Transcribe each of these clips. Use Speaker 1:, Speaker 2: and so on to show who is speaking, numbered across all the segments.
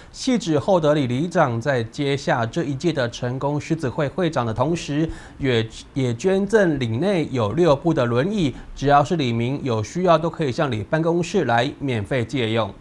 Speaker 1: 汐止厚德里里长在接下这一届的成功狮子会会长的同时，也捐赠里内有6部的轮椅，只要是里民有需要，都可以向里办公室来免费借用。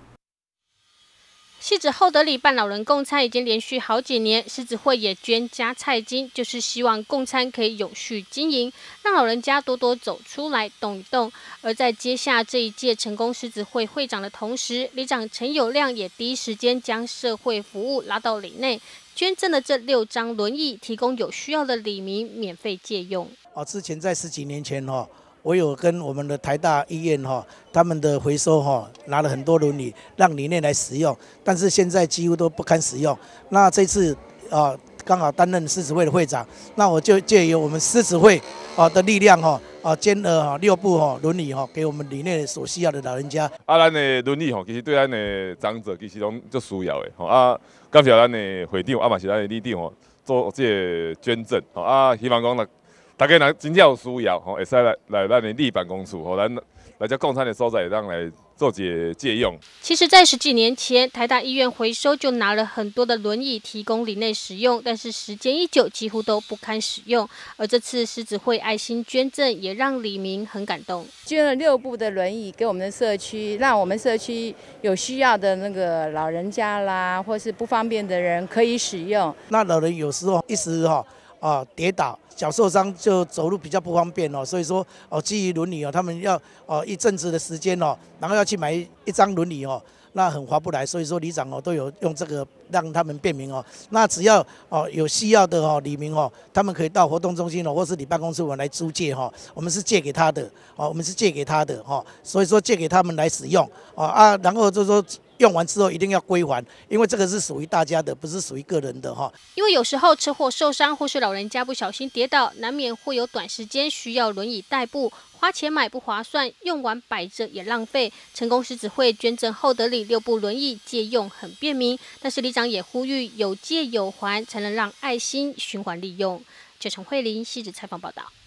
Speaker 2: 汐止厚德里办老人共餐已经连续好几年，狮子会也捐加菜金，就是希望共餐可以永续经营，让老人家多多走出来动一动。而在接下这一届成功狮子会会长的同时，里长陈友亮也第一时间将社会服务拉到里内，捐赠的这6张轮椅，提供有需要的里民免费借用。
Speaker 3: 之前在10几年前我有跟我们的台大医院他们的回收拿了很多轮椅让里面来使用，但是现在几乎都不堪使用。那这次刚好担任狮子会的会长，那我就借由我们狮子会的力量捐了6部轮椅给我们里面所需要的老人家。
Speaker 4: 咱的轮椅其实对咱的长者其实拢足需要的感谢咱的会长嘛是咱的里长做这个捐赠希望讲大家人真正有需要会使来咱的里办公室咱来这共餐的所在让来做借用。
Speaker 2: 其实，在10几年前，台大医院回收就拿了很多的轮椅提供里内使用，但是时间一久，几乎都不堪使用。而这次狮子会爱心捐赠，也让里民很感动，
Speaker 5: 捐了6部的轮椅给我们的社区，让我们社区有需要的那个老人家啦，或是不方便的人可以使用。
Speaker 3: 那老人有时候一时跌倒，脚受伤就走路比较不方便所以说基于轮椅他们要一阵子的时间然后要去买一张轮椅那很划不来，所以说里长都有用这个让他们便民那只要有需要的里民他们可以到活动中心或是里办公室我们来租借我们是借给他的所以说借给他们来使用然后就说用完之后一定要归还，因为这个是属于大家的，不是属于个人的
Speaker 2: 因为有时候车祸受伤或是老人家不小心跌倒，难免会有短时间需要轮椅代步，花钱买不划算，用完摆着也浪费。成功狮子会捐赠厚德里6部轮椅借用很便民，但是里长也呼吁有借有还，才能让爱心循环利用。9成慧玲汐止采访报道。